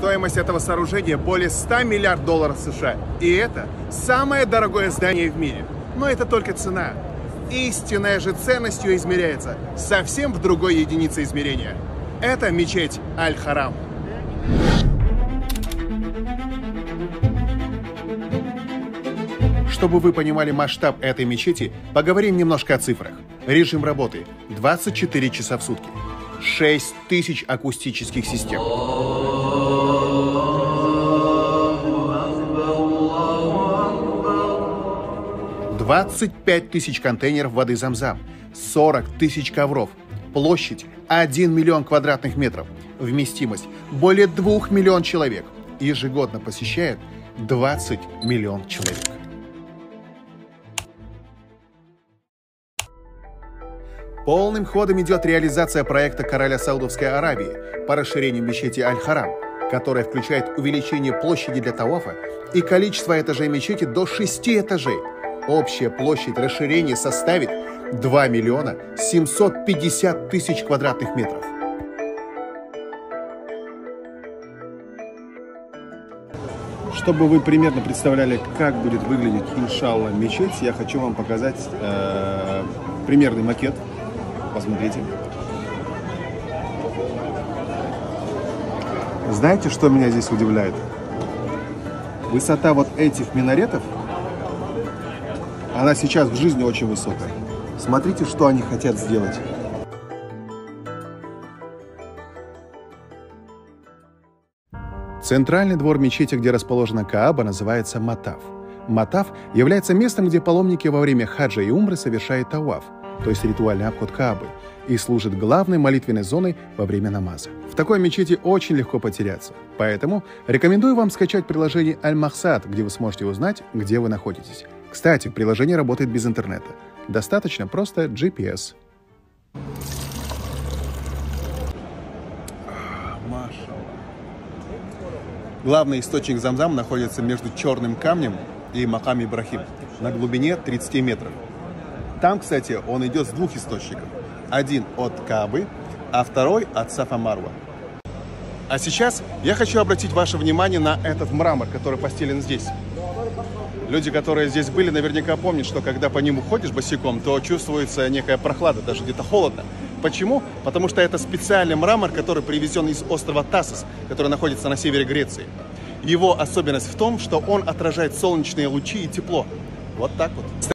Стоимость этого сооружения более 100 миллиардов долларов США. И это самое дорогое здание в мире. Но это только цена. Истинная же ценность ее измеряется совсем в другой единице измерения. Это мечеть Аль-Харам. Чтобы вы понимали масштаб этой мечети, поговорим немножко о цифрах. Режим работы 24 часа в сутки. 6000 акустических систем. 25 тысяч контейнеров воды Зам-Зам. 40 тысяч ковров. Площадь 1 миллион квадратных метров. Вместимость более 2 миллионов человек. Ежегодно посещает 20 миллионов человек. Полным ходом идет реализация проекта короля Саудовской Аравии по расширению мечети Аль-Харам, которая включает увеличение площади для тавафа и количество этажей мечети до 6 этажей. Общая площадь расширения составит 2 миллиона 750 тысяч квадратных метров. Чтобы вы примерно представляли, как будет выглядеть, иншалла, мечеть, я хочу вам показать примерный макет. Посмотрите. Знаете, что меня здесь удивляет? Высота вот этих минаретов, она сейчас в жизни очень высокая. Смотрите, что они хотят сделать. Центральный двор мечети, где расположена Кааба, называется Матаф. Матаф является местом, где паломники во время хаджа и умры совершают таваф, то есть ритуальный обход Каабы, и служит главной молитвенной зоной во время намаза. В такой мечети очень легко потеряться, поэтому рекомендую вам скачать приложение Аль-Махсад, где вы сможете узнать, где вы находитесь. Кстати, приложение работает без интернета. Достаточно просто GPS. Главный источник Зам-Зам находится между Черным камнем и Макам Ибрахим на глубине 30 метров. Там, кстати, он идет с двух источников. Один от Каабы, а второй от Сафа Марва. А сейчас я хочу обратить ваше внимание на этот мрамор, который постелен здесь. Люди, которые здесь были, наверняка помнят, что когда по нему ходишь босиком, то чувствуется некая прохлада, даже где-то холодно. Почему? Потому что это специальный мрамор, который привезен из острова Тассос, который находится на севере Греции. Его особенность в том, что он отражает солнечные лучи и тепло. Вот так вот.